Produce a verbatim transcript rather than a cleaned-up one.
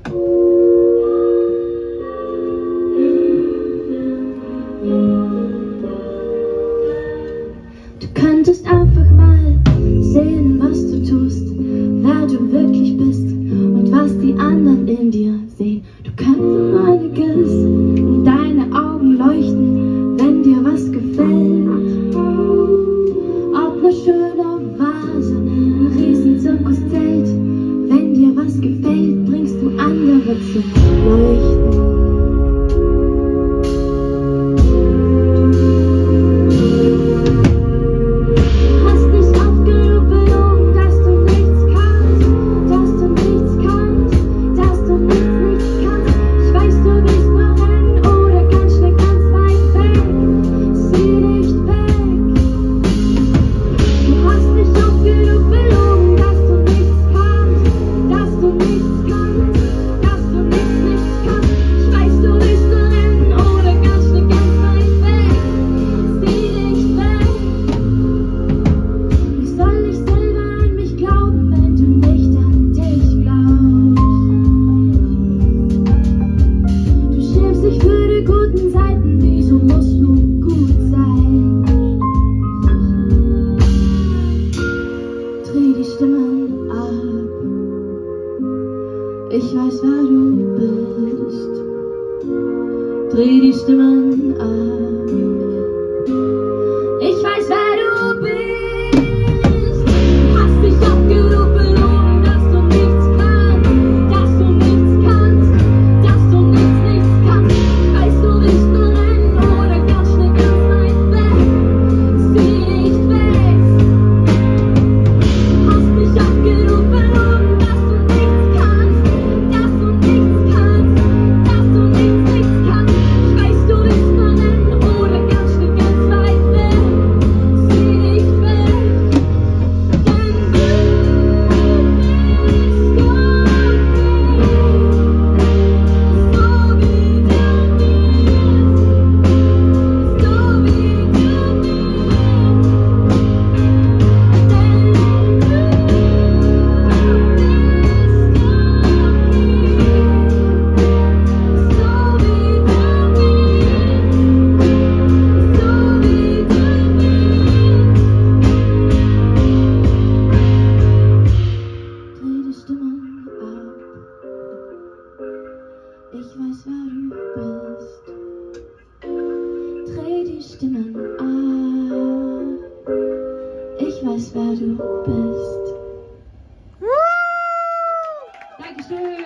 Du könntest einfach mal sehen, was du tust, wer du wirklich bist und was die anderen in dir sehen. Du kannst einiges in deine Augen leuchten, wenn dir was gefällt. Ob ne schöne Vase, ne riesen Zirkuszelt, wenn dir was gefällt, bringst du andere zum Leuchten. Ich weiß, wer du bist. Dreh die Stimmen ab. Ich weiß, wer du bist. Hast dich aufgerufen, belogen, dass du nichts kannst, dass du nichts kannst, dass du nichts, nichts kannst. Weißt du, willst du rennen oder ganz schnell ganz weit weg? Sieh nicht weg. Hast dich aufgerufen, belogen, dass du nichts kannst, dass du nichts kannst, dass du nichts, nichts kannst. Weißt du, willst du rennen oder ganz schnell ganz weit weg? Sieh nicht weg. Denn du bist Ich weiß, wer du bist. Dreh die Stimmen ab. Ich weiß, wer du bist. Dankeschön.